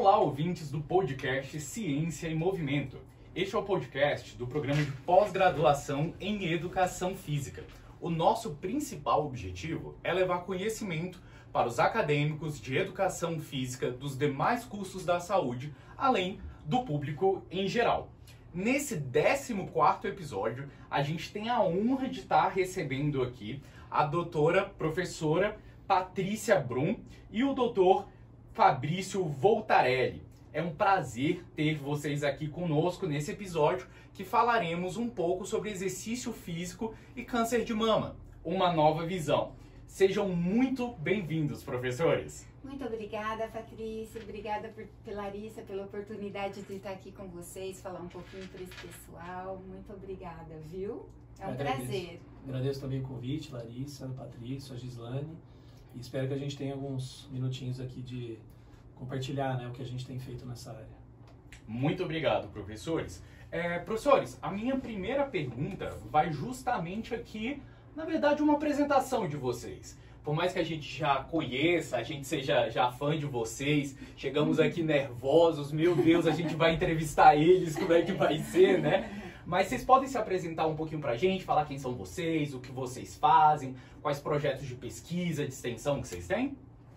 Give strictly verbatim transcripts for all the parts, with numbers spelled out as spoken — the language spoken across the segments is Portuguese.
Olá, ouvintes do podcast Ciência em Movimento. Este é o podcast do programa de pós-graduação em Educação Física. O nosso principal objetivo é levar conhecimento para os acadêmicos de Educação Física dos demais cursos da saúde, além do público em geral. Nesse décimo quarto episódio, a gente tem a honra de estar recebendo aqui a doutora professora Patrícia Brum e o doutor Fabrício Voltarelli. É um prazer ter vocês aqui conosco nesse episódio que falaremos um pouco sobre exercício físico e câncer de mama, uma nova visão. Sejam muito bem-vindos, professores. Muito obrigada, Patrícia. Obrigada por, pela Larissa, pela oportunidade de estar aqui com vocês, falar um pouquinho para esse pessoal. Muito obrigada, viu? É um agradeço. prazer. Agradeço também o convite, Larissa, Patrícia, a Gislane. E espero que a gente tenha alguns minutinhos aqui de compartilhar, né, o que a gente tem feito nessa área. Muito obrigado, professores. É, professores, a minha primeira pergunta vai justamente aqui, na verdade, uma apresentação de vocês. Por mais que a gente já conheça, a gente seja já fã de vocês, chegamos aqui nervosos, meu Deus, a gente vai entrevistar eles, como é que vai ser, né? Mas vocês podem se apresentar um pouquinho pra gente, falar quem são vocês, o que vocês fazem, quais projetos de pesquisa, de extensão que vocês têm?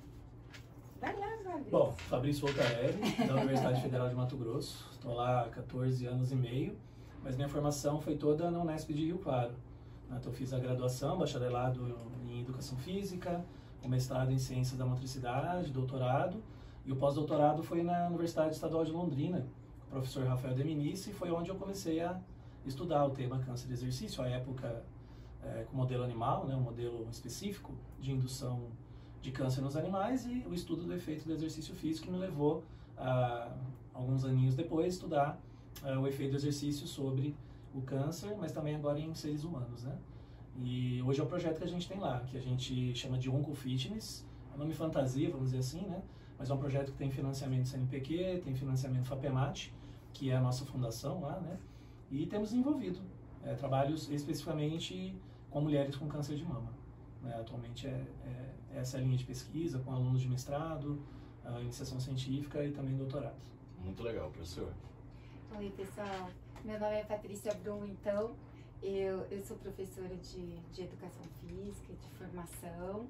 Vai lá, Fabrício. Bom, Fabrício Voltarelli, da Universidade Federal de Mato Grosso. Estou lá há quatorze anos e meio, mas minha formação foi toda na Unesp de Rio Claro. Então, eu fiz a graduação, bacharelado em Educação Física, o mestrado em Ciências da Motricidade, doutorado, e o pós-doutorado foi na Universidade Estadual de Londrina, com o professor Rafael Deminice, e foi onde eu comecei a estudar o tema câncer de exercício, à época é, com modelo animal, né, um modelo específico de indução de câncer nos animais, e o estudo do efeito do exercício físico que me levou, a, alguns aninhos depois, estudar a, o efeito do exercício sobre o câncer, mas também agora em seres humanos, né? E hoje é o projeto que a gente tem lá, que a gente chama de OncoFitness, é um nome fantasia, vamos dizer assim, né? Mas é um projeto que tem financiamento C N P Q, tem financiamento FAPEMAT, que é a nossa fundação lá, né? E temos desenvolvido é, trabalhos especificamente com mulheres com câncer de mama. Né? Atualmente é, é essa linha de pesquisa com alunos de mestrado, a iniciação científica e também doutorado. Muito legal, professor. Oi, pessoal. Meu nome é Patrícia Brum, então. Eu, eu sou professora de, de Educação Física, de formação,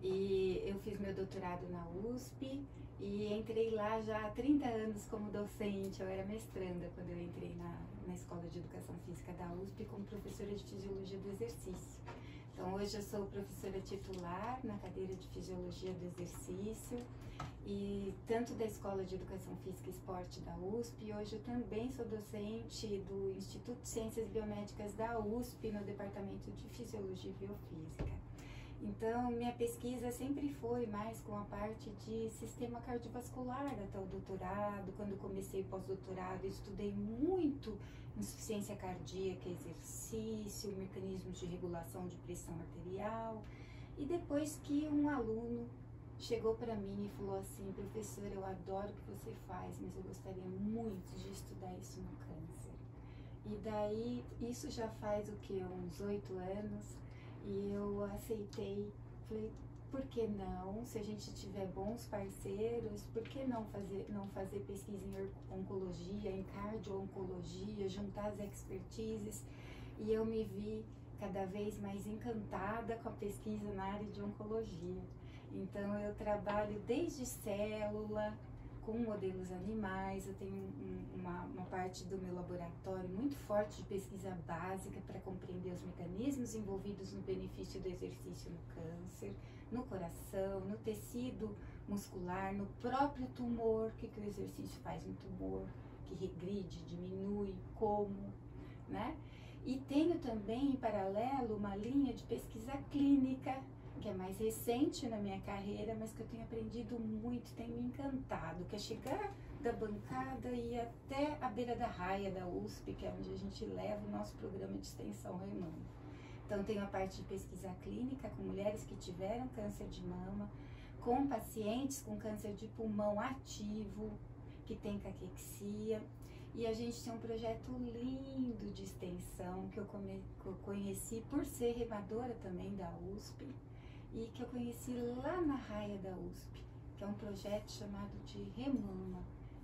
e eu fiz meu doutorado na U S P e entrei lá já há trinta anos como docente. Eu era mestranda quando eu entrei na, na Escola de Educação Física da U S P como professora de Fisiologia do Exercício. Então, hoje eu sou professora titular na cadeira de Fisiologia do Exercício, e tanto da Escola de Educação Física e Esporte da U S P, hoje eu também sou docente do Instituto de Ciências Biomédicas da U S P, no Departamento de Fisiologia e Biofísica. Então, minha pesquisa sempre foi mais com a parte de sistema cardiovascular até o doutorado. Quando comecei o pós-doutorado, estudei muito insuficiência cardíaca, exercício, mecanismos de regulação de pressão arterial. E depois que um aluno chegou para mim e falou assim: professora, eu adoro o que você faz, mas eu gostaria muito de estudar isso no câncer. E daí, isso já faz o que? Uns oito anos. E eu aceitei, falei, por que não? Se a gente tiver bons parceiros, por que não fazer, não fazer pesquisa em oncologia, em cardio-oncologia, juntar as expertises? E eu me vi cada vez mais encantada com a pesquisa na área de oncologia. Então, eu trabalho desde célula, com modelos animais. Eu tenho um, uma, uma parte do meu laboratório muito forte de pesquisa básica para compreender os mecanismos envolvidos no benefício do exercício no câncer, no coração, no tecido muscular, no próprio tumor, o que, que o exercício faz no tumor, que regride, diminui, como, né? E tenho também, em paralelo, uma linha de pesquisa clínica, que é mais recente na minha carreira, mas que eu tenho aprendido muito, tem me encantado, que é chegar da bancada e ir até a beira da raia da U S P, que é onde a gente leva o nosso programa de extensão remando. Então, tenho a parte de pesquisa clínica com mulheres que tiveram câncer de mama, com pacientes com câncer de pulmão ativo, que tem caquexia. E a gente tem um projeto lindo de extensão que eu, come, que eu conheci por ser remadora também da U S P, e que eu conheci lá na raia da U S P, que é um projeto chamado de Remama,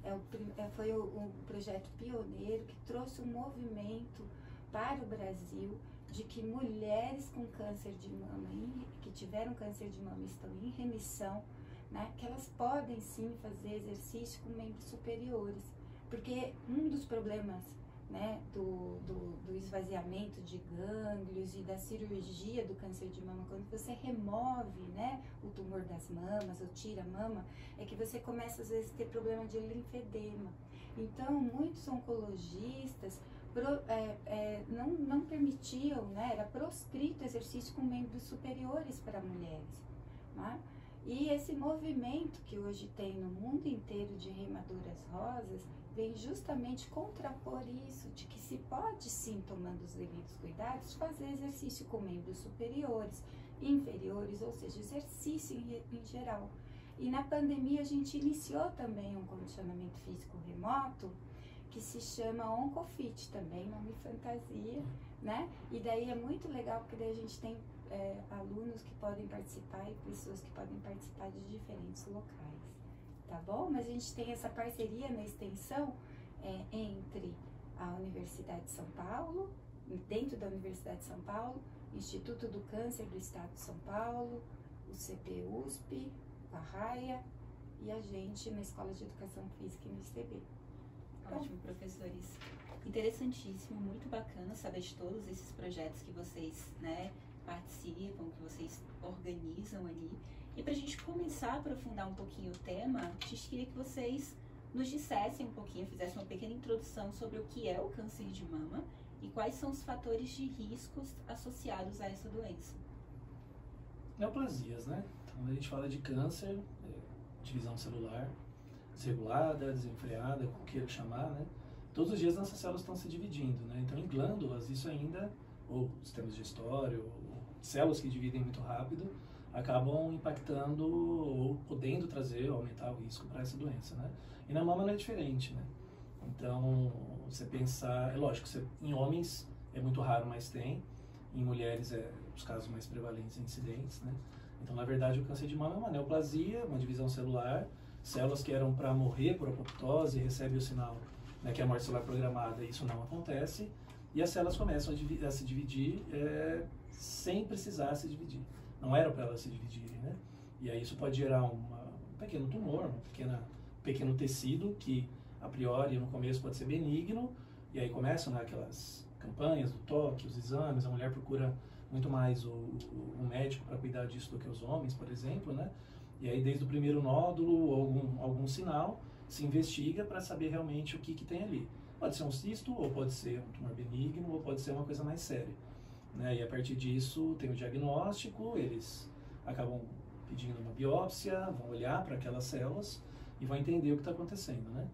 é o, é, foi o, um projeto pioneiro que trouxe um movimento para o Brasil de que mulheres com câncer de mama, em, que tiveram câncer de mama e estão em remissão, né, que elas podem sim fazer exercício com membros superiores. Porque um dos problemas, né, do, do, do esvaziamento de gânglios e da cirurgia do câncer de mama, quando você remove, né, o tumor das mamas ou tira a mama, é que você começa às vezes a ter problema de linfedema. Então, muitos oncologistas pro, é, é, não, não permitiam, né, era proscrito exercício com membros superiores para mulheres, né? E esse movimento que hoje tem no mundo inteiro de reimadoras rosas vem justamente contrapor isso, de que se pode sim, tomando os devidos cuidados, fazer exercício com membros superiores, inferiores, ou seja, exercício em, em geral. E na pandemia a gente iniciou também um condicionamento físico remoto, que se chama OncoFit também, nome fantasia, né? E daí é muito legal, porque daí a gente tem é, alunos que podem participar e pessoas que podem participar de diferentes locais, tá bom? Mas a gente tem essa parceria na extensão é, entre a Universidade de São Paulo, dentro da Universidade de São Paulo, Instituto do Câncer do Estado de São Paulo, o C P U S P, a Raia e a gente na Escola de Educação Física e no I C B. Ótimo, professores. Interessantíssimo, muito bacana saber de todos esses projetos que vocês, né, participam, que vocês organizam ali. E para a gente começar a aprofundar um pouquinho o tema, a gente queria que vocês nos dissessem um pouquinho, fizessem uma pequena introdução sobre o que é o câncer de mama e quais são os fatores de riscos associados a essa doença. Neoplasias, né? Então, quando a gente fala de câncer, é, divisão celular desregulada, desenfreada, como queira chamar, né? Todos os dias nossas células estão se dividindo, né? Então, em glândulas, isso ainda, ou sistema digestório, ou células que dividem muito rápido, acabam impactando ou podendo trazer, aumentar o risco para essa doença, né? E na mama não é diferente, né? Então, você pensar, é lógico, você, em homens é muito raro, mas tem, em mulheres é os casos mais prevalentes e incidentes, né? Então, na verdade, o câncer de mama é uma neoplasia, uma divisão celular, células que eram para morrer por apoptose recebem o sinal, né, que é a morte celular programada, e isso não acontece, e as células começam a, a se dividir é, sem precisar se dividir. Não era para elas se dividirem, né? E aí isso pode gerar uma, um pequeno tumor, um pequena, pequeno tecido que, a priori, no começo pode ser benigno, e aí começam, né, aquelas campanhas do toque, os exames, a mulher procura muito mais o, o, o médico para cuidar disso do que os homens, por exemplo, né? E aí, desde o primeiro nódulo ou algum, algum sinal, se investiga para saber realmente o que, que tem ali. Pode ser um cisto, ou pode ser um tumor benigno, ou pode ser uma coisa mais séria, né? E a partir disso tem o diagnóstico, eles acabam pedindo uma biópsia, vão olhar para aquelas células e vão entender o que está acontecendo, né?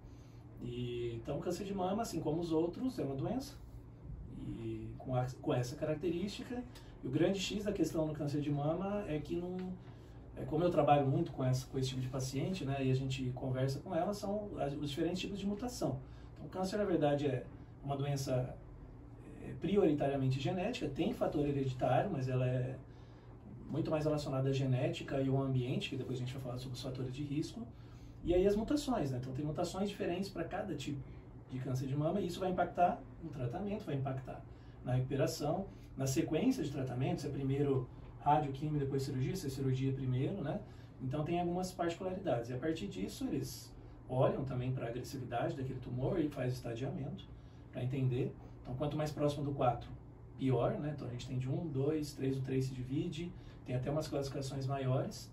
E, então, o câncer de mama, assim como os outros, é uma doença, e com, a, com essa característica. E o grande X da questão no câncer de mama é que não... É, como eu trabalho muito com, essa, com esse tipo de paciente, né, e a gente conversa com ela, são as, os diferentes tipos de mutação. Então, o câncer, na verdade, é uma doença é, prioritariamente genética, tem fator hereditário, mas ela é muito mais relacionada à genética e ao ambiente, que depois a gente vai falar sobre os fatores de risco. E aí as mutações, né? Então, tem mutações diferentes para cada tipo de câncer de mama, e isso vai impactar no tratamento, vai impactar na recuperação, na sequência de tratamento, se é primeiro rádio, químio, depois cirurgia, se é cirurgia primeiro, né? Então tem algumas particularidades. E a partir disso eles olham também para a agressividade daquele tumor e faz estadiamento para entender. Então quanto mais próximo do quatro, pior, né? Então a gente tem de um, dois, três, o três se divide, tem até umas classificações maiores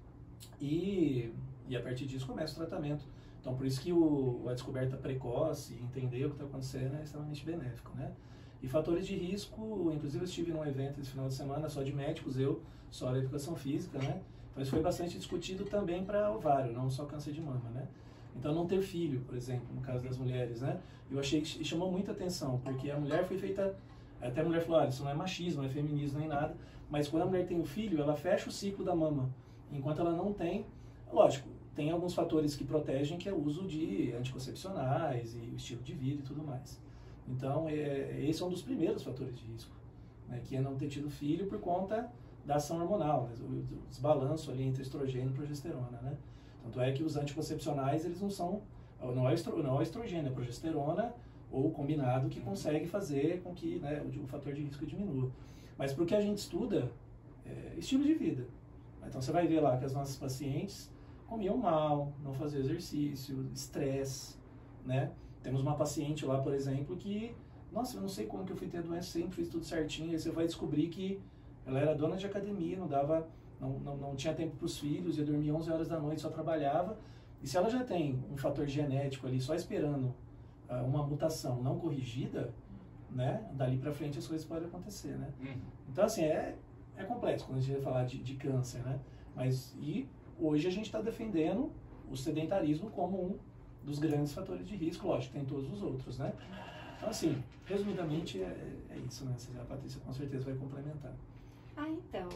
e, e a partir disso começa o tratamento. Então por isso que o, a descoberta precoce, entender o que está acontecendo é extremamente benéfico, né? E fatores de risco, inclusive eu estive num evento esse final de semana só de médicos, eu só da educação física, né? Então isso foi bastante discutido também para ovário, não só câncer de mama, né? Então não ter filho, por exemplo, no caso das mulheres, né? Eu achei que chamou muita atenção, porque a mulher foi feita, até a mulher falou, olha, isso não é machismo, não é feminismo nem nada, mas quando a mulher tem o filho, ela fecha o ciclo da mama, enquanto ela não tem, lógico, tem alguns fatores que protegem, que é o uso de anticoncepcionais e o estilo de vida e tudo mais. Então, é, esse é um dos primeiros fatores de risco, né, que é não ter tido filho por conta da ação hormonal, né, o desbalanço ali entre estrogênio e progesterona, né? Tanto é que os anticoncepcionais, eles não são não é, estro, não é estrogênio, é progesterona ou combinado que consegue fazer com que, né, o, o fator de risco diminua. Mas para o que a gente estuda, é estilo de vida. Então você vai ver lá que as nossas pacientes comiam mal, não faziam exercício, estresse, né? Temos uma paciente lá, por exemplo, que, nossa, eu não sei como que eu fui ter a doença, sempre fiz tudo certinho, aí você vai descobrir que ela era dona de academia, não dava, não, não, não tinha tempo para os filhos, ia dormir onze horas da noite, só trabalhava. E se ela já tem um fator genético ali, só esperando uh, uma mutação não corrigida, né? Dali para frente as coisas podem acontecer, né? Uhum. Então, assim, é, é complexo quando a gente vai falar de, de câncer, né? Mas, e hoje a gente está defendendo o sedentarismo como um dos grandes fatores de risco, lógico, tem todos os outros, né? Então, assim, resumidamente é, é isso, né? A Patrícia com certeza vai complementar. Ah, então,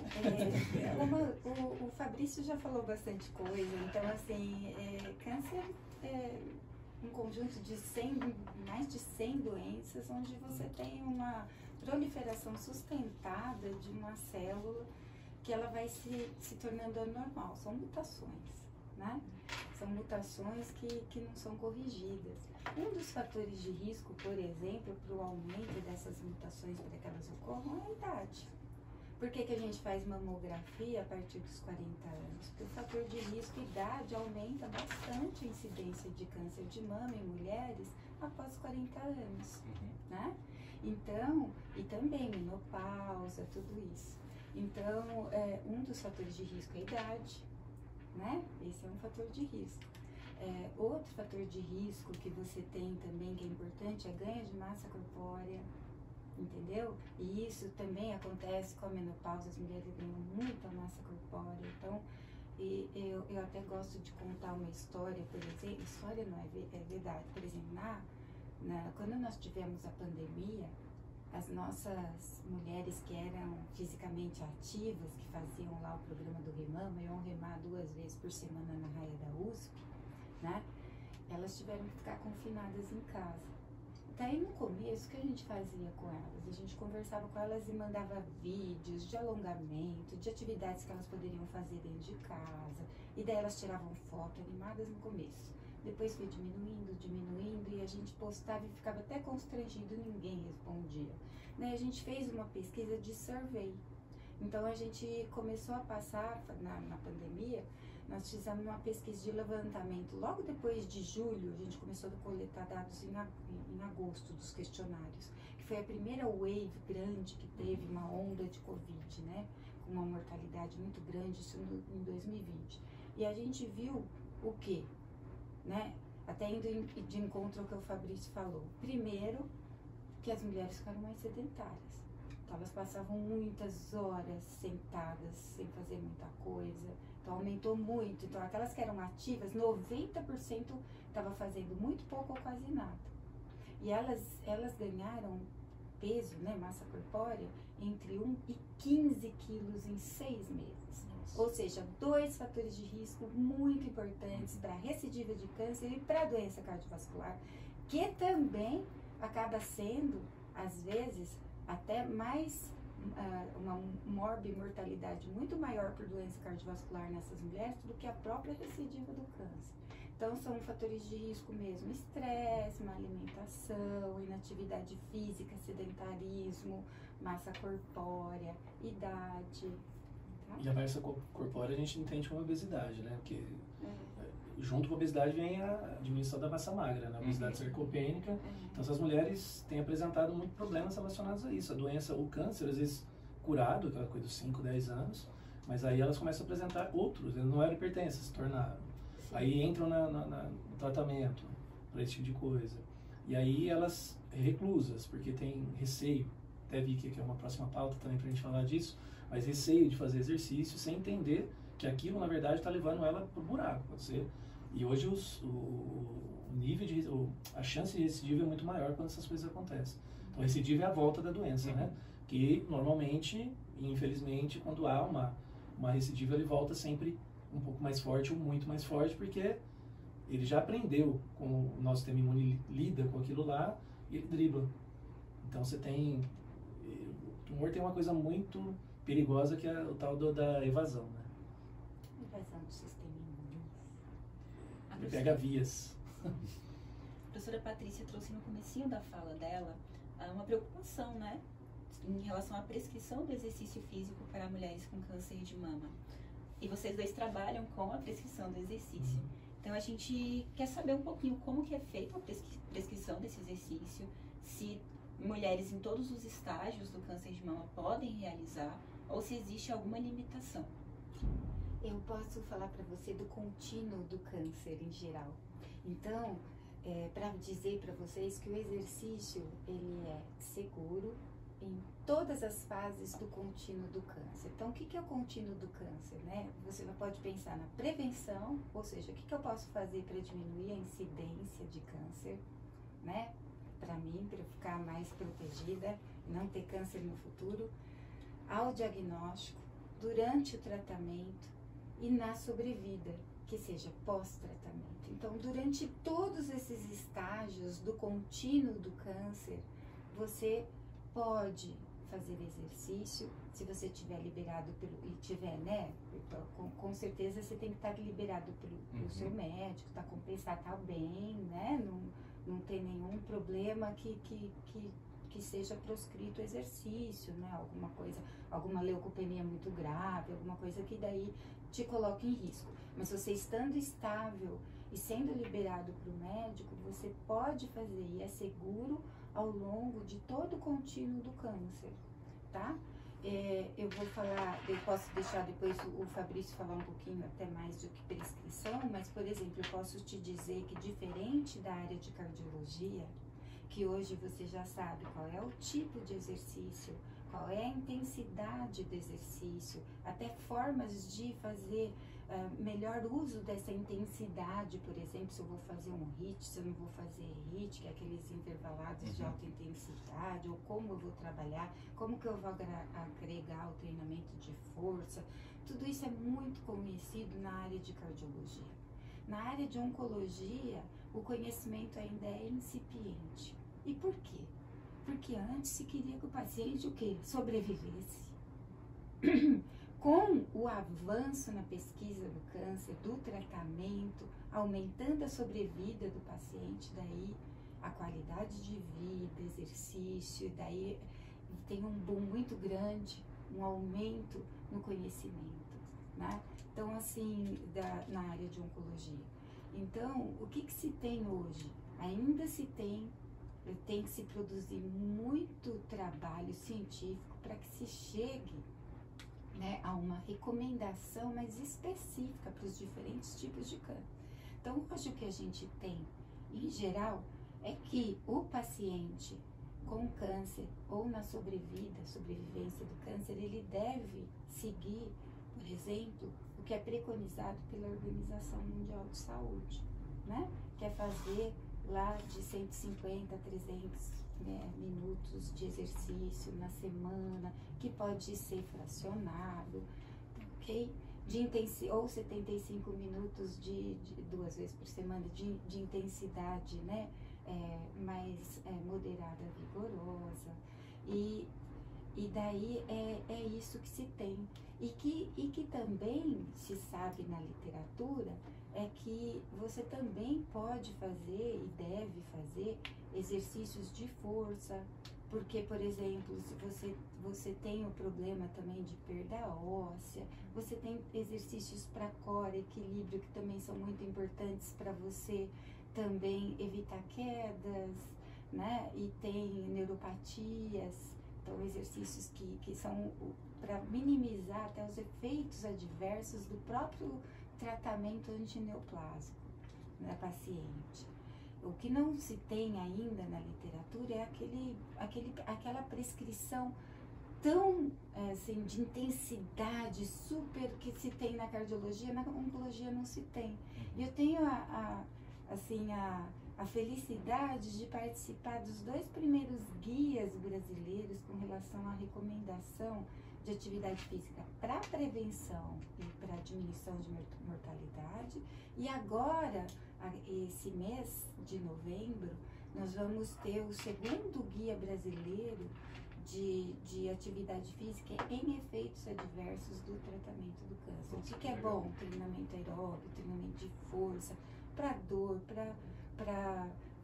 é, uma, o, o Fabrício já falou bastante coisa, então, assim, é, câncer é um conjunto de cem, mais de cem doenças, onde você tem uma proliferação sustentada de uma célula que ela vai se, se tornando anormal. São mutações, né? São mutações que, que não são corrigidas. Um dos fatores de risco, por exemplo, para o aumento dessas mutações, para que elas ocorram, é a idade. Por que que a gente faz mamografia a partir dos quarenta anos? Porque o fator de risco, idade, aumenta bastante a incidência de câncer de mama em mulheres após quarenta anos, né? Então, e também menopausa, tudo isso. Então, é, um dos fatores de risco é a idade, né? Esse é um fator de risco. É, outro fator de risco que você tem também, que é importante, é ganho de massa corpórea, entendeu? E isso também acontece com a menopausa, as mulheres ganham muita massa corpórea. Então, e eu, eu até gosto de contar uma história, por exemplo, história não é, é verdade, por exemplo, na, na, quando nós tivemos a pandemia, as nossas mulheres que eram fisicamente ativas, que faziam lá o programa do Remama, iam remar duas vezes por semana na raia da U S P, né? Elas tiveram que ficar confinadas em casa. Daí no começo, o que a gente fazia com elas? A gente conversava com elas e mandava vídeos de alongamento, de atividades que elas poderiam fazer dentro de casa. E daí elas tiravam foto animadas no começo. Depois foi diminuindo, diminuindo, e a gente postava e ficava até constrangido, ninguém respondia. Daí a gente fez uma pesquisa de survey. Então a gente começou a passar, na, na pandemia, nós fizemos uma pesquisa de levantamento. Logo depois de julho, a gente começou a coletar dados em, em agosto dos questionários, que foi a primeira wave grande que teve, uma onda de Covid, né? Com uma mortalidade muito grande, isso no, em dois mil e vinte. E a gente viu o quê? Né? Até indo de encontro ao que o Fabrício falou. Primeiro, que as mulheres ficaram mais sedentárias. Então, elas passavam muitas horas sentadas, sem fazer muita coisa. Então, aumentou muito. Então, aquelas que eram ativas, noventa por cento estava fazendo muito pouco ou quase nada. E elas, elas ganharam peso, né, massa corpórea, entre um e quinze quilos em seis meses. Nossa. Ou seja, dois fatores de risco muito importantes para a recidiva de câncer e para a doença cardiovascular, que também acaba sendo, às vezes, até mais, uh, uma morbimortalidade muito maior por doença cardiovascular nessas mulheres do que a própria recidiva do câncer. Então, são fatores de risco mesmo: estresse, má alimentação, inatividade física, sedentarismo, massa corpórea, idade. Tá? E a massa corpórea a gente entende como obesidade, né? Porque é. junto com a obesidade vem a diminuição da massa magra, né? A obesidade uhum. sarcopênica. Uhum. Então, essas mulheres têm apresentado muitos problemas relacionados a isso. A doença, o câncer, às vezes curado, aquela coisa dos cinco, dez anos, mas aí elas começam a apresentar outros. Eles não eram hipertensas, se tornaram. Aí entram na, na, na, no tratamento para esse tipo de coisa. E aí elas reclusas, porque tem receio. Até vi que aqui é uma próxima pauta também para a gente falar disso, mas receio de fazer exercício sem entender que aquilo, na verdade, está levando ela para o buraco. Pode ser. E hoje os, o, o nível de... O, a chance de recidiva é muito maior quando essas coisas acontecem. Então, recidiva é a volta da doença, uhum. né? Que, normalmente, infelizmente, quando há uma, uma recidiva, ele volta sempre um pouco mais forte ou muito mais forte, porque ele já aprendeu como o nosso sistema imune lida com aquilo lá e ele dribla. Então você tem... O tumor tem uma coisa muito perigosa que é o tal do, da evasão, né? Evasão do sistema imune. Ele pega vias. A professora Patrícia trouxe no comecinho da fala dela uma preocupação, né, em relação à prescrição do exercício físico para mulheres com câncer de mama. E vocês dois trabalham com a prescrição do exercício. Então a gente quer saber um pouquinho como que é feita a prescri prescrição desse exercício, se mulheres em todos os estágios do câncer de mama podem realizar ou se existe alguma limitação. Eu posso falar para você do contínuo do câncer em geral. Então, é, para dizer para vocês que o exercício ele é seguro em todas as fases do contínuo do câncer. Então, o que, que é o contínuo do câncer, né? Você pode pensar na prevenção, ou seja, o que, que eu posso fazer para diminuir a incidência de câncer, né? Para mim, para eu ficar mais protegida, não ter câncer no futuro, ao diagnóstico, durante o tratamento e na sobrevida, que seja pós-tratamento. Então, durante todos esses estágios do contínuo do câncer, você pode fazer exercício, se você tiver liberado pelo, e tiver, né, com, com certeza você tem que estar liberado pelo, pelo uhum. seu médico, tá compensado, tá bem, né, não, não tem nenhum problema que, que, que, que seja proscrito exercício, né, alguma coisa, alguma leucopenia muito grave, alguma coisa que daí te coloque em risco. Mas você estando estável e sendo liberado para o médico, você pode fazer e é seguro ao longo de todo o contínuo do câncer, tá? É, eu vou falar, eu posso deixar depois o, o Fabrício falar um pouquinho até mais do que prescrição, mas, por exemplo, eu posso te dizer que diferente da área de cardiologia, que hoje você já sabe qual é o tipo de exercício, qual é a intensidade do exercício, até formas de fazer uh, melhor uso dessa intensidade, por exemplo, se eu vou fazer um H I I T, se eu não vou fazer H I I T, que é aqueles intervalados uhum. de alta intensidade, ou como eu vou trabalhar, como que eu vou agregar o treinamento de força, tudo isso é muito conhecido na área de cardiologia. Na área de oncologia, o conhecimento ainda é incipiente. E por quê? Porque antes se queria que o paciente o quê? Sobrevivesse. Com o avanço na pesquisa do câncer, do tratamento, aumentando a sobrevida do paciente, daí a qualidade de vida, exercício, daí tem um boom muito grande, um aumento no conhecimento, né? Então, assim, da, na área de oncologia. Então, o que que se tem hoje? Ainda se tem tem que se produzir muito trabalho científico para que se chegue, né, a uma recomendação mais específica para os diferentes tipos de câncer. Então, hoje o que a gente tem, em geral, é que o paciente com câncer ou na sobrevida, sobrevivência do câncer, ele deve seguir, por exemplo, o que é preconizado pela Organização Mundial de Saúde, né, que é fazer lá de cento e cinquenta a trezentos né, minutos de exercício na semana, que pode ser fracionado, ok? De intensi ou setenta e cinco minutos de, de duas vezes por semana de, de intensidade, né, é, mais é, moderada, vigorosa, e, e daí é, é isso que se tem. E que, e que também se sabe na literatura é que você também pode fazer e deve fazer exercícios de força, porque, por exemplo, se você, você tem o problema também de perda óssea, você tem exercícios para core, equilíbrio, que também são muito importantes para você também evitar quedas, né? E tem neuropatias, então exercícios que, que são para minimizar até os efeitos adversos do próprio tratamento antineoplásico da paciente. O que não se tem ainda na literatura é aquele, aquele, aquela prescrição tão assim, de intensidade super que se tem na cardiologia, na oncologia não se tem. E eu tenho a, a, assim, a, a felicidade de participar dos dois primeiros guias brasileiros com relação à recomendação de atividade física para prevenção e para diminuição de mortalidade. E agora, esse mês de novembro, nós vamos ter o segundo guia brasileiro de, de atividade física em efeitos adversos do tratamento do câncer. O que é bom? Treinamento aeróbico, treinamento de força, para dor, para para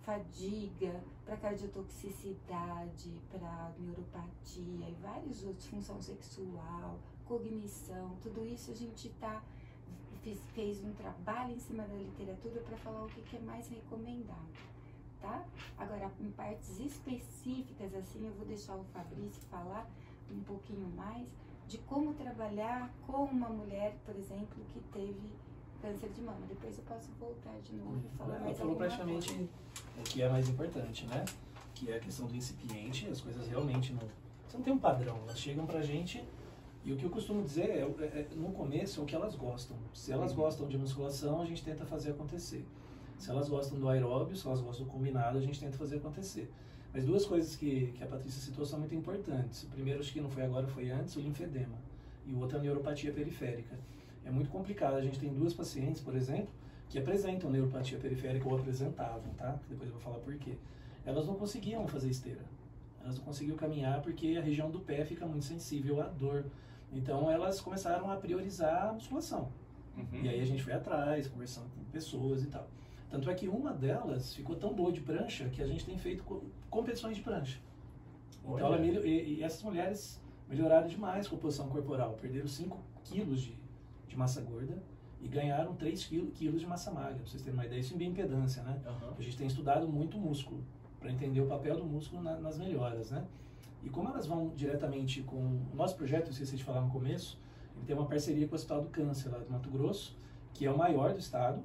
fadiga, para cardiotoxicidade, para neuropatia e vários outros, função sexual, cognição, tudo isso a gente tá, fez, fez um trabalho em cima da literatura para falar o que, que é mais recomendado, tá? Agora, em partes específicas, assim, eu vou deixar o Fabrício falar um pouquinho mais de como trabalhar com uma mulher, por exemplo, que teve câncer de mama. Depois eu posso voltar de novo e falar Ela mais falou alguma praticamente coisa. o que é mais importante, né? Que é a questão do incipiente, as coisas realmente não... Você não tem um padrão, elas chegam pra gente e o que eu costumo dizer é, é, é no começo é o que elas gostam. Se elas gostam de musculação, a gente tenta fazer acontecer. Se elas gostam do aeróbio, se elas gostam do combinado, a gente tenta fazer acontecer. Mas duas coisas que, que a Patrícia citou são muito importantes. O primeiro, acho que não foi agora, foi antes, o linfedema. E o outro é a neuropatia periférica. É muito complicado. A gente tem duas pacientes, por exemplo, que apresentam neuropatia periférica ou apresentavam, tá? Depois eu vou falar por quê. Elas não conseguiam fazer esteira. Elas não conseguiam caminhar porque a região do pé fica muito sensível à dor. Então elas começaram a priorizar a musculação. Uhum. E aí a gente foi atrás, conversando com pessoas e tal. Tanto é que uma delas ficou tão boa de prancha que a gente tem feito competições de prancha. Olha. Então ela melhor, e, e essas mulheres melhoraram demais com a posição corporal. Perderam cinco quilos de, de massa gorda e ganharam três quilos de massa magra. Pra vocês terem uma ideia, isso em bioimpedância, né? Uhum. A gente tem estudado muito músculo para entender o papel do músculo na, nas melhoras, né? E como elas vão diretamente com o nosso projeto, eu esqueci de falar no começo, ele tem uma parceria com o Hospital do Câncer lá do Mato Grosso, que é o maior do estado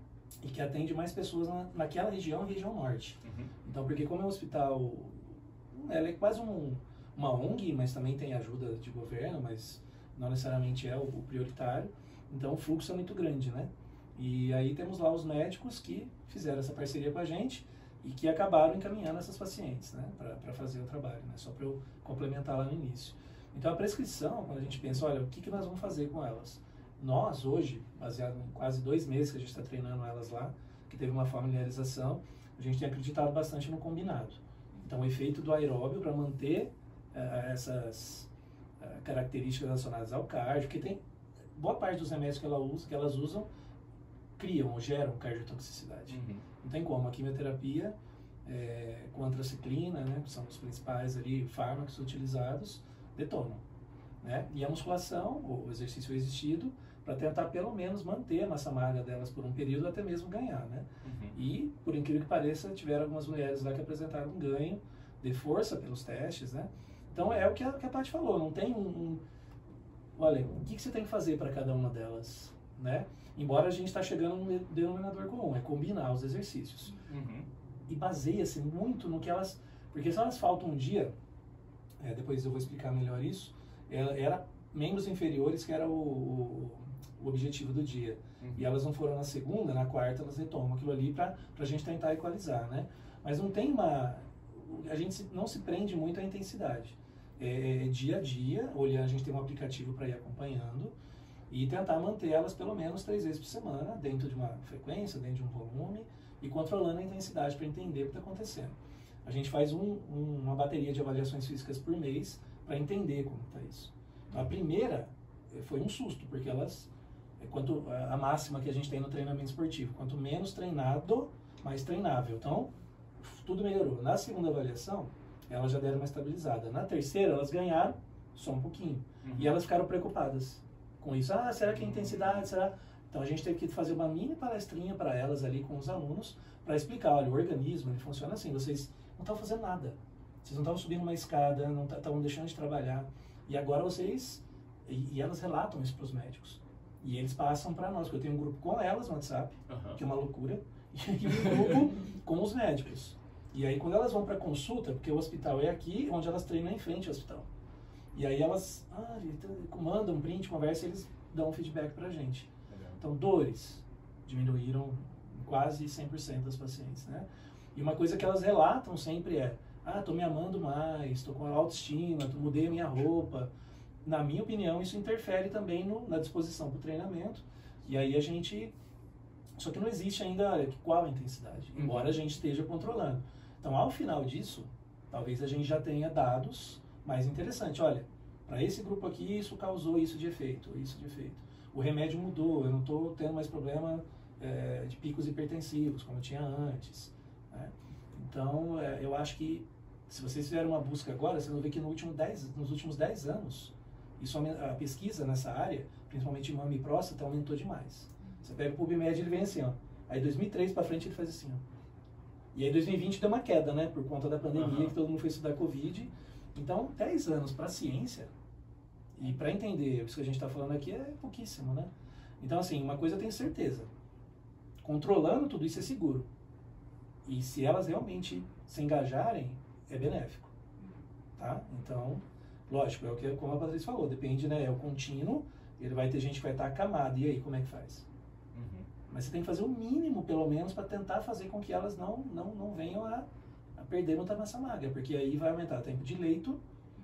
e que atende mais pessoas na, naquela região, região norte. Uhum. Então, porque como é um hospital, ela é quase um, uma O N G, mas também tem ajuda de governo, mas não necessariamente é o, o prioritário, então o fluxo é muito grande, né? E aí temos lá os médicos que fizeram essa parceria com a gente e que acabaram encaminhando essas pacientes, né, para fazer o trabalho, né, só para eu complementar lá no início. Então a prescrição, quando a gente pensa, olha, o que, que nós vamos fazer com elas? Nós, hoje, baseado em quase dois meses que a gente está treinando elas lá, que teve uma familiarização, a gente tem acreditado bastante no combinado. Então o efeito do aeróbio para manter uh, essas uh, características relacionadas ao cardio, que tem boa parte dos remédios que, ela usa, que elas usam, criam ou geram cardiotoxicidade. Uhum. Não tem como. A quimioterapia é, com antraciclina, né, que são os principais ali, fármacos utilizados, detonam. Né? E a musculação, o exercício existido, para tentar pelo menos manter a massa magra delas por um período, até mesmo ganhar. Né? Uhum. E, por incrível que pareça, tiveram algumas mulheres lá que apresentaram um ganho de força pelos testes. Né? Então é o que a, que a Paty falou, não tem um... um olha, o que, que você tem que fazer para cada uma delas? Né? Embora a gente está chegando no denominador comum, é combinar os exercícios. Uhum. E baseia-se muito no que elas... Porque se elas faltam um dia, é, depois eu vou explicar melhor isso, é, era membros inferiores que era o, o, o objetivo do dia. Uhum. E elas não foram na segunda, na quarta elas retomam aquilo ali para a gente tentar equalizar, né? Mas não tem uma... A gente não se prende muito à intensidade. É, é dia a dia, olhando, a gente tem um aplicativo para ir acompanhando, e tentar manter elas pelo menos três vezes por semana, dentro de uma frequência, dentro de um volume, e controlando a intensidade para entender o que está acontecendo. A gente faz um, um, uma bateria de avaliações físicas por mês para entender como está isso. Então, a primeira foi um susto, porque elas, é quanto a máxima que a gente tem no treinamento esportivo, quanto menos treinado, mais treinável. Então, tudo melhorou. Na segunda avaliação, elas já deram uma estabilizada. Na terceira, elas ganharam só um pouquinho. Uhum. E elas ficaram preocupadas com isso. Ah, será que é intensidade? Será? Então a gente teve que fazer uma mini palestrinha para elas ali com os alunos para explicar, olha, o organismo ele funciona assim, vocês não estão fazendo nada. Vocês não estavam subindo uma escada, não estavam deixando de trabalhar. E agora vocês... E, e elas relatam isso para os médicos. E eles passam para nós, porque eu tenho um grupo com elas no WhatsApp, uhum. que é uma loucura, e um grupo com os médicos. E aí quando elas vão para consulta, porque o hospital é aqui, onde elas treinam em frente ao hospital. E aí elas ah, mandam um print, conversa e eles dão um feedback pra gente. Legal. Então, dores diminuíram em quase cem por cento das pacientes, né? E uma coisa que elas relatam sempre é, ah, tô me amando mais, tô com autoestima, tô, mudei a minha roupa. Na minha opinião, isso interfere também no, na disposição pro treinamento. E aí a gente... Só que não existe ainda, olha, qual a intensidade, uhum. embora a gente esteja controlando. Então, ao final disso, talvez a gente já tenha dados mais interessante, olha, para esse grupo aqui isso causou isso de efeito, isso de efeito. O remédio mudou, eu não estou tendo mais problema é, de picos hipertensivos, como tinha antes, né? Então, é, eu acho que se vocês fizeram uma busca agora, vocês vão ver que no último dez, nos últimos dez anos, isso, a pesquisa nessa área, principalmente mama e próstata, aumentou demais. Você pega o PubMed, ele vem assim, ó. Aí dois mil e três para frente ele faz assim, ó. E aí dois mil e vinte deu uma queda, né? Por conta da pandemia, uhum. que todo mundo foi estudar Covid. Então, dez anos para a ciência e para entender isso que a gente está falando aqui é pouquíssimo, né? Então, assim, uma coisa eu tenho certeza. Controlando tudo isso é seguro. E se elas realmente se engajarem, é benéfico, tá? Então, lógico, é o que, como a Patrícia falou, depende, né? É o contínuo, ele vai ter gente que vai estar acamada, e aí, como é que faz? Uhum. Mas você tem que fazer o mínimo, pelo menos, para tentar fazer com que elas não, não, não venham a, a perder muita massa magra, porque aí vai aumentar o tempo de leito,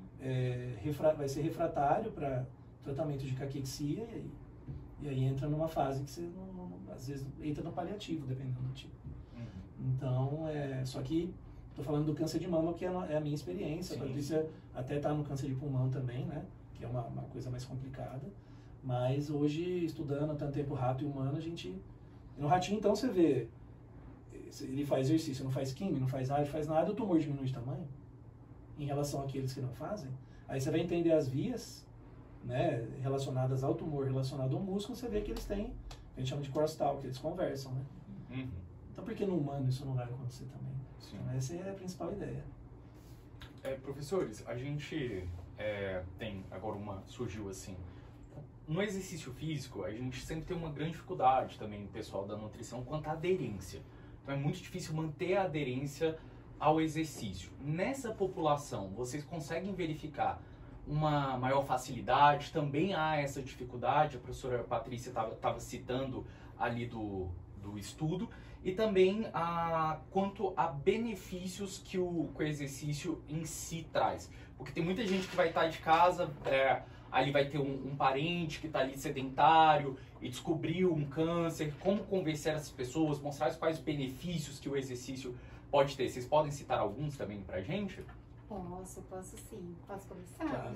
é, refra, vai ser refratário para tratamento de caquexia, e aí, e aí entra numa fase que você, não, não, às vezes, entra no paliativo, dependendo do tipo. Uhum. Então, é, só que estou falando do câncer de mama, que é a minha experiência. Sim. A Patrícia até está no câncer de pulmão também, né? Que é uma, uma coisa mais complicada. Mas hoje, estudando tanto tempo rato e humano, a gente... No ratinho, então, você vê... Ele faz exercício, não faz químio, não faz nada, faz nada, o tumor diminui de tamanho em relação àqueles que não fazem. Aí você vai entender as vias, né, relacionadas ao tumor, relacionado ao músculo, você vê que eles têm, a gente chama de crosstalk, que eles conversam, né? Uhum. Então, por que no humano isso não vai acontecer também? Sim. Então, essa é a principal ideia. É, professores, a gente é, tem agora uma, surgiu assim, no exercício físico, a gente sempre tem uma grande dificuldade também, pessoal da nutrição, quanto à aderência. Então é muito difícil manter a aderência ao exercício. Nessa população, vocês conseguem verificar uma maior facilidade? Também há essa dificuldade, a professora Patrícia estava citando ali do, do estudo, e também a, quanto a benefícios que o, que o exercício em si traz. Porque tem muita gente que vai estar de casa, é, ali vai ter um, um parente que está ali sedentário e descobriu um câncer. Como convencer essas pessoas, mostrar quais benefícios que o exercício pode ter? Vocês podem citar alguns também pra gente? Posso, posso sim. Posso começar? Claro.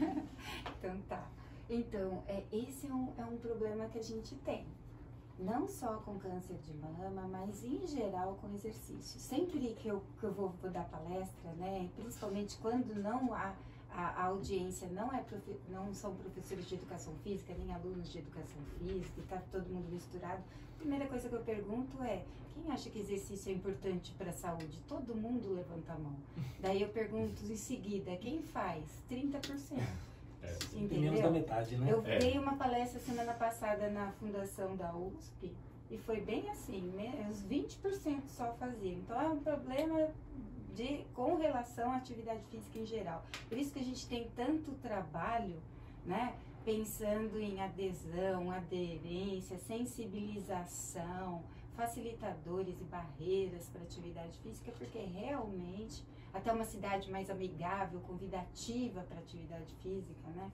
Então tá. Então, é, esse é um, é um problema que a gente tem. Não só com câncer de mama, mas em geral com exercício. Sempre que eu, que eu vou, vou dar palestra, né, principalmente quando não há, a, a audiência não, é profe, não são professores de educação física, nem alunos de educação física, e está todo mundo misturado, a primeira coisa que eu pergunto é, quem acha que exercício é importante para a saúde? Todo mundo levanta a mão. Daí eu pergunto em seguida, quem faz? trinta por cento. É, menos da metade, né? Eu é. dei uma palestra semana passada na fundação da U S P e foi bem assim, uns vinte por cento só faziam. Então é um problema de, com relação à atividade física em geral. Por isso que a gente tem tanto trabalho, né? Pensando em adesão, aderência, sensibilização, facilitadores e barreiras para atividade física, porque realmente até uma cidade mais amigável, convidativa para atividade física, né?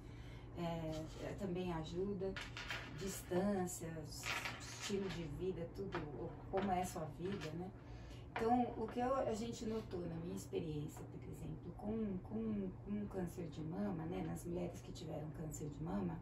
É, também ajuda, distâncias, estilo de vida, tudo, como é a sua vida, né? Então, o que eu, a gente notou na minha experiência, por exemplo, com, com, com câncer de mama, né? Nas mulheres que tiveram câncer de mama,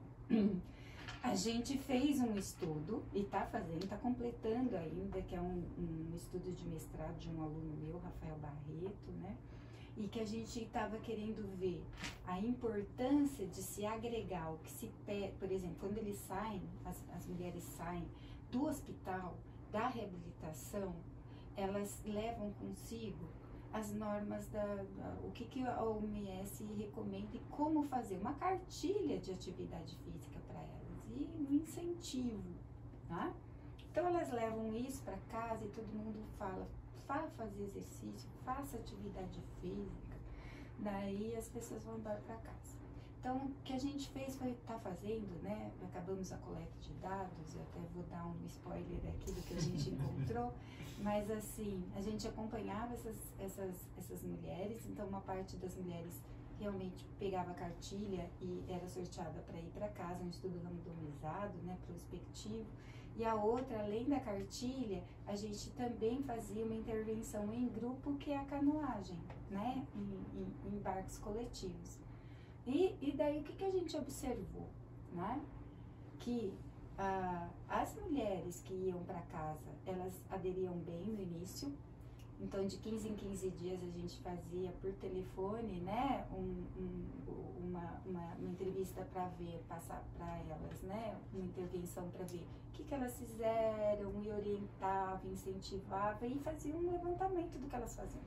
a gente fez um estudo, e está fazendo, está completando ainda, que é um, um estudo de mestrado de um aluno meu, Rafael Barreto, né? E que a gente estava querendo ver a importância de se agregar, o que se pede, por exemplo, quando eles saem, as, as mulheres saem do hospital, da reabilitação, elas levam consigo as normas da, da o que, que a O M S recomenda e como fazer, uma cartilha de atividade física para elas e um incentivo, tá? Então elas levam isso para casa e todo mundo fala, vá fazer exercício, faça atividade física, daí as pessoas vão embora para casa. Então, o que a gente fez foi estar tá fazendo, né? Acabamos a coleta de dados, eu até vou dar um spoiler aqui do que a gente encontrou, mas assim, a gente acompanhava essas, essas, essas mulheres, então uma parte das mulheres realmente pegava a cartilha e era sorteada para ir para casa, um estudo randomizado, né, prospectivo, e a outra, além da cartilha, a gente também fazia uma intervenção em grupo, que é a canoagem, né, em, em, em barcos coletivos. E, e daí o que, que a gente observou, né? Que ah, as mulheres que iam para casa, elas aderiam bem no início. Então, de quinze em quinze dias a gente fazia por telefone, né, um, um, uma, uma, uma entrevista para ver, passar para elas, né, uma intervenção para ver o que, que elas fizeram, e orientava, incentivava e fazia um levantamento do que elas faziam.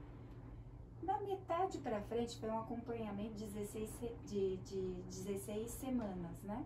Da metade para frente foi um acompanhamento de dezesseis, de, de dezesseis semanas, né?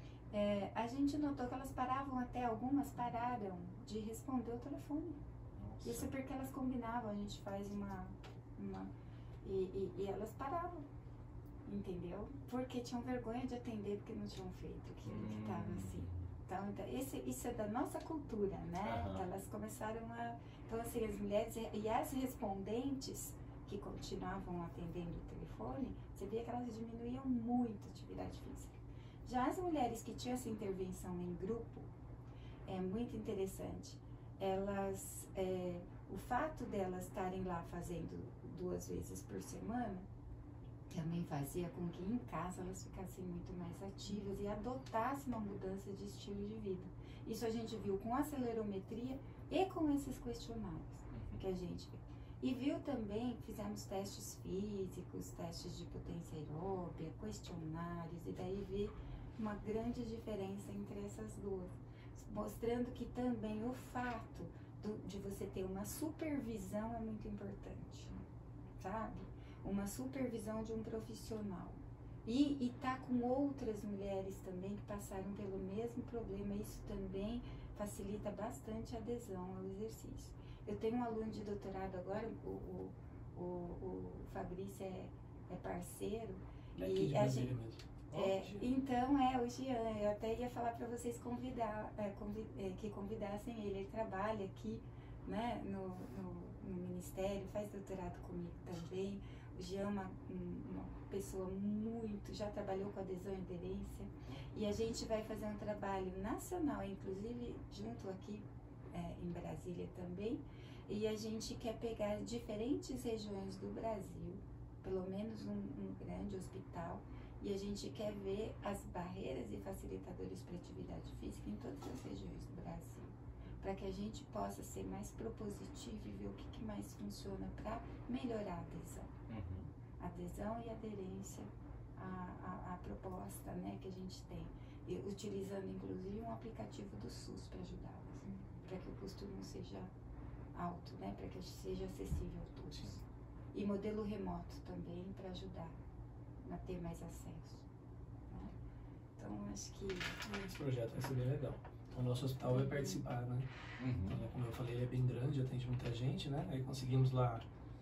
É, a gente notou que elas paravam, até algumas pararam de responder o telefone. Nossa. Isso porque elas combinavam, a gente faz uma... uma e, e, e elas paravam, entendeu? Porque tinham vergonha de atender, porque não tinham feito aquilo hum. que estava assim. Então, esse, isso é da nossa cultura, né? Uhum. Elas começaram a... Então, assim, as mulheres e as respondentes que continuavam atendendo o telefone, você via que elas diminuíam muito a atividade física. Já as mulheres que tinham essa intervenção em grupo, é muito interessante. Elas, é, o fato delas estarem lá fazendo duas vezes por semana, também fazia com que em casa elas ficassem muito mais ativas e adotassem uma mudança de estilo de vida. Isso a gente viu com a acelerometria e com esses questionários que a gente viu. E viu também, fizemos testes físicos, testes de potência aeróbica, questionários, e daí vi uma grande diferença entre essas duas, mostrando que também o fato do, de você ter uma supervisão é muito importante, sabe? Uma supervisão de um profissional. E estar tá com outras mulheres também que passaram pelo mesmo problema, isso também facilita bastante a adesão ao exercício. Eu tenho um aluno de doutorado agora, o, o, o, o Fabrício é, é parceiro. Daqui e de a Brasília gente, mesmo. é, oh, então, é, o Jean, eu até ia falar para vocês convidar, é, convid, é, que convidassem ele. Ele trabalha aqui, né, no, no, no Ministério, faz doutorado comigo também. O Jean é uma, uma pessoa muito, já trabalhou com adesão e aderência. E a gente vai fazer um trabalho nacional, inclusive junto aqui é, em Brasília também. E a gente quer pegar diferentes regiões do Brasil, pelo menos um, um grande hospital, e a gente quer ver as barreiras e facilitadores para atividade física em todas as regiões do Brasil, para que a gente possa ser mais propositivo e ver o que, que mais funciona para melhorar a adesão. Uhum. Adesão e aderência à, à, à proposta, né, que a gente tem, e, utilizando inclusive um aplicativo do SUS para ajudá-las, uhum. para que o custo não seja alto, né, para que seja acessível a todos. Sim. E modelo remoto também para ajudar a ter mais acesso, né? Então, acho que... Esse projeto vai ser bem legal. Então, o nosso hospital vai participar, né? Uhum. Então, como eu falei, ele é bem grande, atende muita gente, né? Aí conseguimos lá,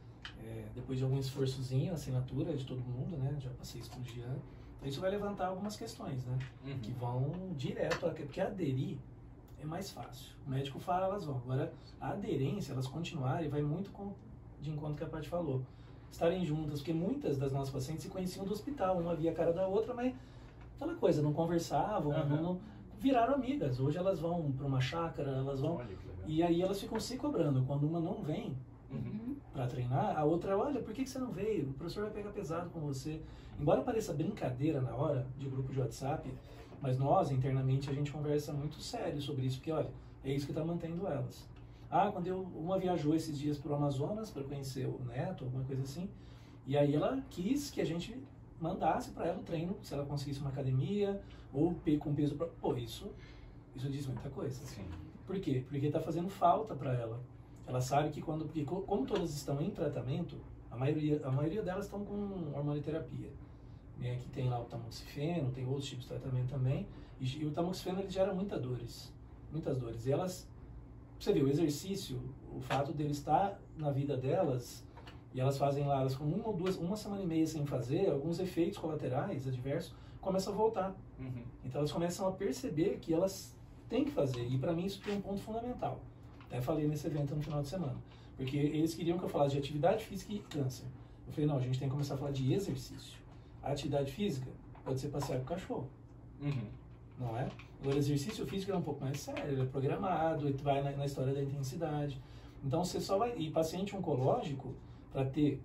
é, depois de algum esforçozinho, assinatura de todo mundo, né? Já passei isso pro Jean. Isso vai levantar algumas questões, né? Uhum. Que vão direto, a, porque aderir é mais fácil. O médico fala, elas vão. Agora, a aderência, elas continuarem, vai muito com, de encontro que a Paty falou. Estarem juntas, porque muitas das nossas pacientes se conheciam do hospital, uma via a cara da outra, mas aquela coisa, não conversavam, uhum. não, não, viraram amigas. Hoje elas vão para uma chácara, elas vão... E aí elas ficam se cobrando. Quando uma não vem uhum. para treinar, a outra, olha, por que, que você não veio? O professor vai pegar pesado com você. Embora pareça brincadeira na hora, de grupo de WhatsApp, mas nós, internamente, a gente conversa muito sério sobre isso, porque, olha, é isso que está mantendo elas. Ah, quando eu, uma viajou esses dias para o Amazonas para conhecer o neto, alguma coisa assim, e aí ela quis que a gente mandasse para ela o treino, se ela conseguisse uma academia, ou com peso pra... Pô, isso, isso diz muita coisa. Sim. Por quê? Porque está fazendo falta para ela. Ela sabe que quando... Porque como todas estão em tratamento, a maioria, a maioria delas estão com hormonioterapia. Né, que tem lá o tamoxifeno, tem outros tipos de tratamento também, e, e o tamoxifeno ele gera muitas dores, muitas dores. E elas... Você vê, o exercício, o fato dele estar na vida delas, e elas fazem lá, elas com uma ou duas, uma semana e meia sem fazer, alguns efeitos colaterais adversos começam a voltar. Uhum. Então elas começam a perceber que elas têm que fazer, e para mim isso tem um ponto fundamental. Até falei nesse evento no final de semana, porque eles queriam que eu falasse de atividade física e câncer. Eu falei, não, a gente tem que começar a falar de exercício. A atividade física pode ser passear com o cachorro. Uhum. Não é? O exercício físico é um pouco mais sério, ele é programado, ele vai na, na história da intensidade. Então você só vai... E paciente oncológico, para ter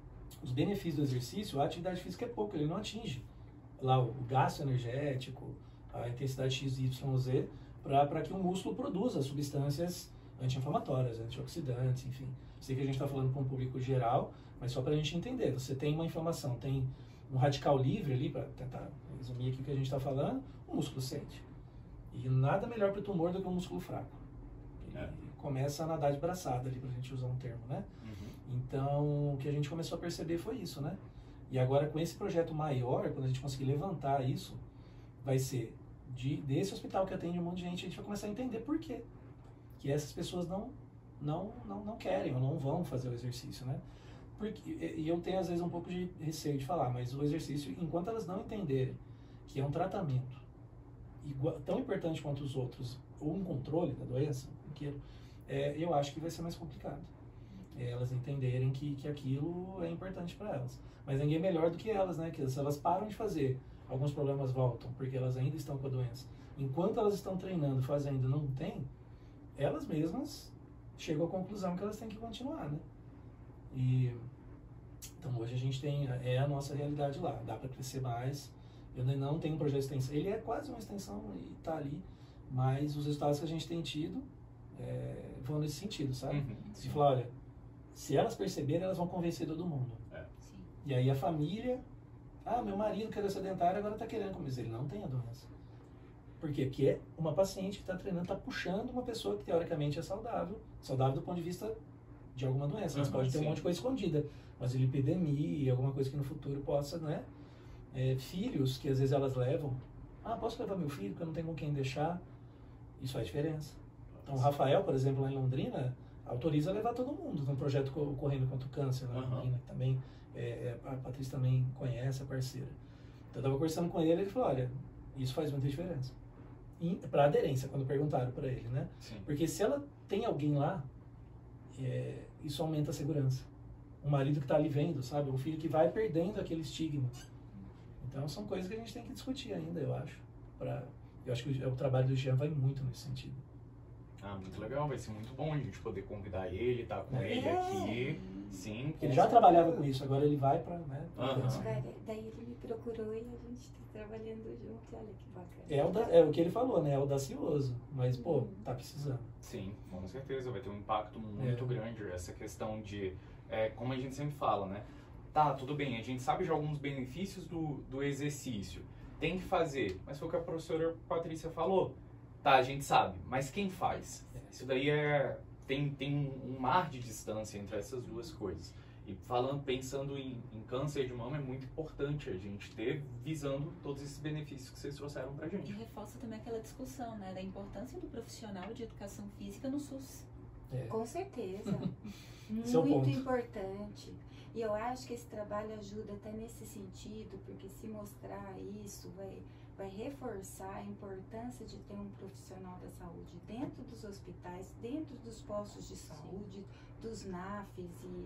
os benefícios do exercício, a atividade física é pouco, ele não atinge lá o, o gasto energético, a intensidade X Y Z para que o músculo produza substâncias anti-inflamatórias, antioxidantes, enfim. Sei que a gente está falando para um público geral, mas só para a gente entender. Você tem uma inflamação, tem um radical livre ali, para tentar resumir aqui o que a gente está falando, o músculo sente. E nada melhor para o tumor do que um músculo fraco. Ele é. começa a nadar de braçada ali, para a gente usar um termo, né? Uhum. Então, o que a gente começou a perceber foi isso, né? E agora, com esse projeto maior, quando a gente conseguir levantar isso, vai ser de, desse hospital que atende um monte de gente, a gente vai começar a entender por quê. Que essas pessoas não, não, não, não querem ou não vão fazer o exercício, né? Porque, e eu tenho, às vezes, um pouco de receio de falar, mas o exercício, enquanto elas não entenderem que é um tratamento igual, tão importante quanto os outros, ou um controle da doença, que, é, eu acho que vai ser mais complicado. É, elas entenderem que, que aquilo é importante para elas. Mas ninguém é melhor do que elas, né? Que se elas param de fazer, alguns problemas voltam, porque elas ainda estão com a doença. Enquanto elas estão treinando, fazendo, não tem, elas mesmas chegam à conclusão que elas têm que continuar, né? E então hoje a gente tem, é a nossa realidade lá, dá para crescer mais. Eu não tenho um projeto de extensão, ele é quase uma extensão e tá ali, mas os resultados que a gente tem tido é, vão nesse sentido, sabe? Uhum, de falar, olha, se elas perceberem, elas vão convencer todo mundo. É. E aí a família, ah, meu marido que era sedentário agora tá querendo comer, ele não tem a doença. Por quê? Porque é uma paciente que está treinando, está puxando uma pessoa que teoricamente é saudável, saudável do ponto de vista de alguma doença, mas uhum, pode ter sim. um monte de coisa escondida, mas lipidemia, alguma coisa que no futuro possa, né? É, filhos que às vezes elas levam, ah, posso levar meu filho porque eu não tenho com quem deixar, isso faz diferença. Então o Rafael, por exemplo, lá em Londrina, autoriza levar todo mundo num projeto correndo contra o câncer lá em uhum. Londrina, que também, é, a Patrícia também conhece, a parceira. Então eu estava conversando com ele, ele falou, olha, isso faz muita diferença. Para aderência, quando perguntaram para ele, né? Sim. Porque se ela tem alguém lá, é, isso aumenta a segurança. Um marido que está ali vendo, sabe? Um filho que vai perdendo aquele estigma. Então são coisas que a gente tem que discutir ainda, eu acho. Pra, eu acho que o, o trabalho do Jean vai muito nesse sentido. Ah, muito legal, vai ser muito bom a gente poder convidar ele, estar tá com é. ele aqui. Sim. Ele já trabalhava com isso, agora ele vai para, né? Uhum. Daí ele me procurou e a gente está trabalhando junto, olha que bacana. É o, da, é o que ele falou, né? É audacioso, mas pô, uhum. tá precisando. Sim, com certeza, vai ter um impacto muito é. grande essa questão de, é, como a gente sempre fala, né? Tá, tudo bem, a gente sabe de alguns benefícios do, do exercício, tem que fazer, mas foi o que a professora Patrícia falou. Tá, a gente sabe, mas quem faz? Isso daí é... Tem, tem um mar de distância entre essas duas coisas. E falando, pensando em, em câncer de mama, é muito importante a gente ter, visando todos esses benefícios que vocês trouxeram pra gente. E reforça também aquela discussão, né, da importância do profissional de educação física no SUS. É. Com certeza. Muito importante. E eu acho que esse trabalho ajuda até nesse sentido, porque se mostrar isso vai... vai reforçar a importância de ter um profissional da saúde dentro dos hospitais, dentro dos postos de saúde, dos N A Fs e,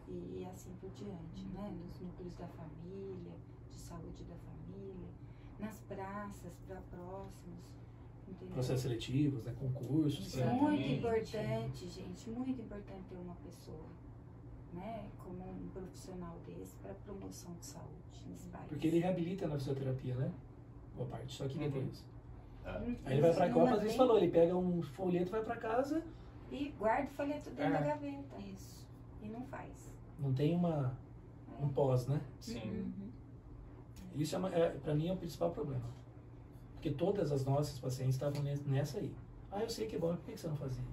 e assim por diante, né? Nos núcleos da família, de saúde da família, nas praças, para próximos, entendeu? Processos seletivos, né? Concursos. É muito importante, gente, muito importante ter uma pessoa, né? Como um profissional desse para promoção de saúde nesse país. Porque ele reabilita na fisioterapia, né? Boa parte, só que uhum. tem isso. É. Aí ele vai pra Copa, às vezes falou, ele pega um folheto, vai pra casa... E guarda o folheto dentro é. da gaveta. Isso. E não faz. Não tem uma, é. um pós, né? Sim. Uhum. Isso, é, uma, é, pra mim, é o principal problema. Porque todas as nossas pacientes estavam nessa aí. Ah, eu sei que é bom, por que você não fazia?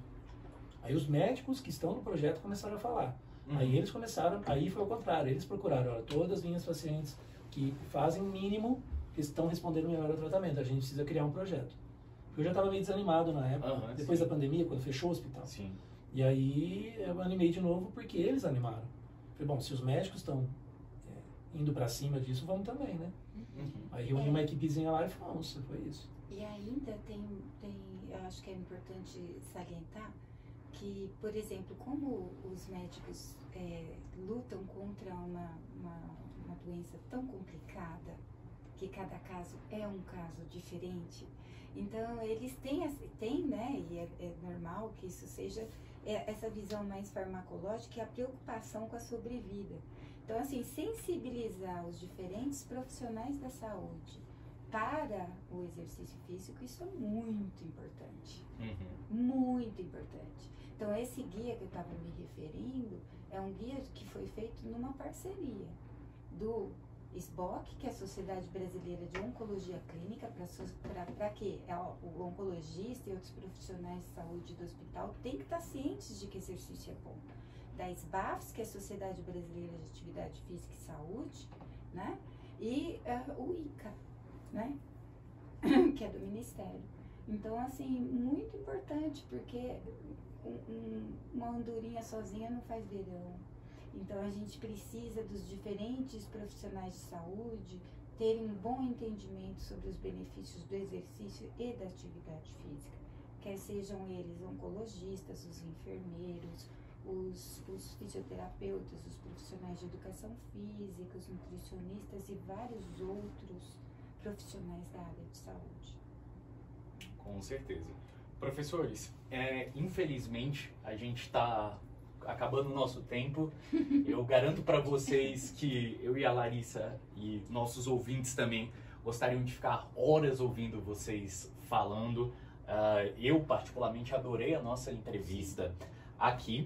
Aí os médicos que estão no projeto começaram a falar. Uhum. Aí eles começaram, aí foi o contrário, eles procuraram, olha, todas as minhas pacientes que fazem o mínimo... que estão respondendo melhor ao tratamento. A gente precisa criar um projeto. Eu já estava meio desanimado na época, uhum, depois sim. da pandemia, quando fechou o hospital. Sim. E aí eu animei de novo porque eles animaram. Falei, bom, se os médicos estão é, indo para cima disso, vamos também, né? Uhum. Aí reuni é. uma equipezinha lá e fomos, foi isso. E ainda tem, tem, eu acho que é importante salientar que, por exemplo, como os médicos é, lutam contra uma, uma, uma doença tão complicada, que cada caso é um caso diferente, então eles têm, têm né, e é, é normal que isso seja é, essa visão mais farmacológica e a preocupação com a sobrevida. Então, assim, sensibilizar os diferentes profissionais da saúde para o exercício físico, isso é muito importante. Uhum. Muito importante. Então, esse guia que eu estava me referindo é um guia que foi feito numa parceria do S B O C, que é a Sociedade Brasileira de Oncologia Clínica, para que o oncologista e outros profissionais de saúde do hospital têm que estar cientes de que exercício é bom. Da S B A F S, que é a Sociedade Brasileira de Atividade Física e Saúde, né? E uh, o I C A, né? Que é do Ministério. Então, assim, muito importante, porque um, um, uma andorinha sozinha não faz verão. Então, a gente precisa dos diferentes profissionais de saúde terem um bom entendimento sobre os benefícios do exercício e da atividade física, quer sejam eles oncologistas, os enfermeiros, os, os fisioterapeutas, os profissionais de educação física, os nutricionistas e vários outros profissionais da área de saúde. Com certeza. Professores, é, infelizmente a gente está acabando o nosso tempo. Eu garanto para vocês que eu e a Larissa e nossos ouvintes também gostariam de ficar horas ouvindo vocês falando. Uh, eu particularmente adorei a nossa entrevista aqui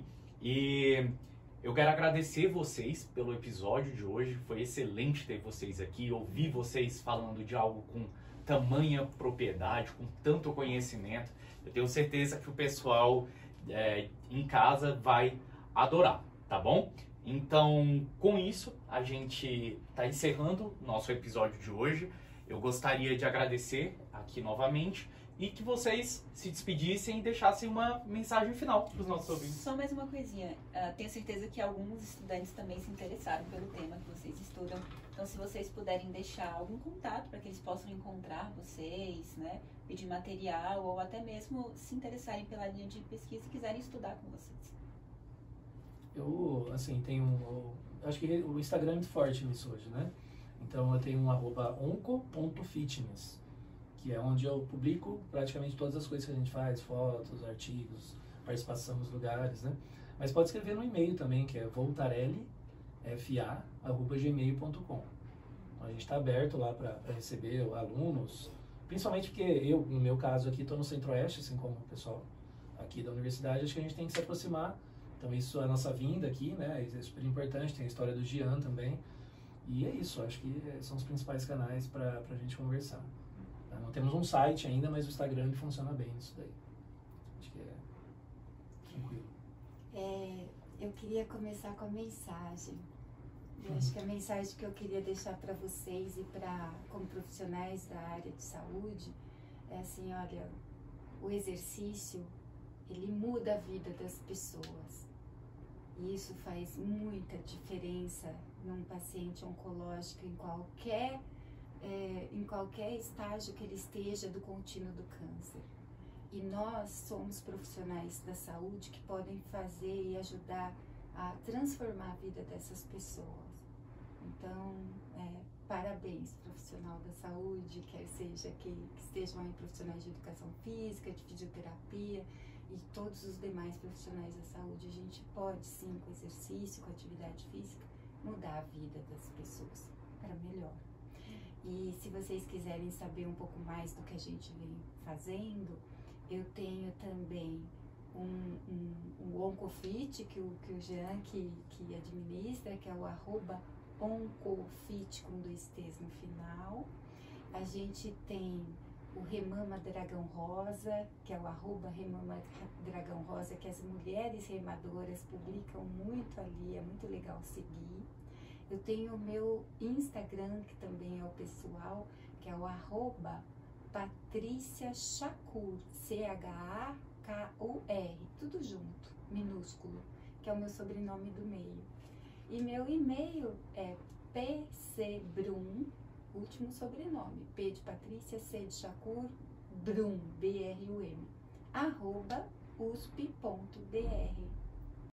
e eu quero agradecer vocês pelo episódio de hoje. Foi excelente ter vocês aqui, ouvir vocês falando de algo com tamanha propriedade, com tanto conhecimento. Eu tenho certeza que o pessoal é, em casa vai adorar, tá bom? Então, com isso, a gente está encerrando nosso episódio de hoje. Eu gostaria de agradecer aqui novamente e que vocês se despedissem e deixassem uma mensagem final para os nossos ouvintes. Só mais uma coisinha. Uh, tenho certeza que alguns estudantes também se interessaram pelo tema que vocês estudam. Então, se vocês puderem deixar algum contato para que eles possam encontrar vocês, né, pedir material ou até mesmo se interessarem pela linha de pesquisa e quiserem estudar com vocês. Eu, assim, tenho um, acho que o Instagram é muito forte nisso hoje, né? Então, eu tenho um arroba onco ponto fitness, que é onde eu publico praticamente todas as coisas que a gente faz, fotos, artigos, participação nos lugares, né? Mas pode escrever no e-mail também, que é voltarelli f a arroba gmail ponto com. Então, a gente está aberto lá para receber alunos, principalmente porque eu, no meu caso aqui, estou no Centro-Oeste, assim como o pessoal aqui da universidade, acho que a gente tem que se aproximar. Então, isso é a nossa vinda aqui, né? É super importante, tem a história do Gian também. E é isso, acho que são os principais canais para a gente conversar. Não temos um site ainda, mas o Instagram ele funciona bem nisso daí. Acho que é tranquilo. É, eu queria começar com a mensagem. Eu acho que a mensagem que eu queria deixar para vocês e para como profissionais da área de saúde é assim, olha, o exercício, ele muda a vida das pessoas. E isso faz muita diferença num paciente oncológico em qualquer É, em qualquer estágio que ele esteja do contínuo do câncer. E nós somos profissionais da saúde que podem fazer e ajudar a transformar a vida dessas pessoas. Então, é, parabéns, profissional da saúde, quer seja que, que estejam aí profissionais de educação física, de fisioterapia e todos os demais profissionais da saúde. A gente pode sim, com exercício, com atividade física, mudar a vida das pessoas para melhor. E se vocês quiserem saber um pouco mais do que a gente vem fazendo, eu tenho também um, um, um Oncofit, que o, que o Jean que, que administra, que é o arroba Oncofit com dois T's no final. A gente tem o Remama Dragão Rosa, que é o arroba Remama Dragão Rosa, que as mulheres remadoras publicam muito ali, é muito legal seguir. Eu tenho o meu Instagram, que também é o pessoal, que é o arroba Patrícia Chacur, C H A K U R, tudo junto, minúsculo, que é o meu sobrenome do meio. E meu e-mail é pcbrum, último sobrenome, P de Patrícia, C de Chacur, Brum, B R U M, arroba usp ponto b r.